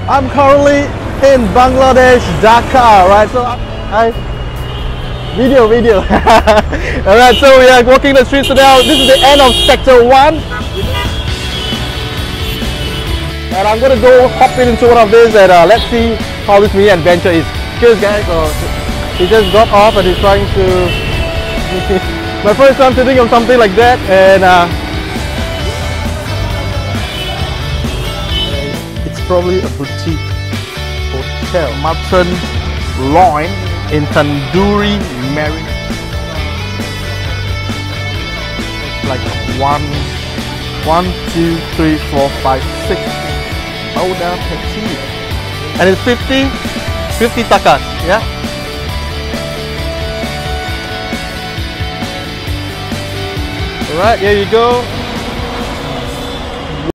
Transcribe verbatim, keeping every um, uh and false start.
I'm currently in Bangladesh, Dhaka, right? So I video, video. All right, so we are walking the streets now. This is the end of sector one, and I'm gonna go hop into one of these and uh, let's see how this mini adventure is. Cheers, guys. So he just got off and he's trying to. My first time sitting on something like that, and uh, it's probably a boutique hotel. Mutton loin in tandoori marinade. Like one, one, two, three, four, five, six. Powder petite, and it's fifty, fifty takas. Yeah. Alright, here you go.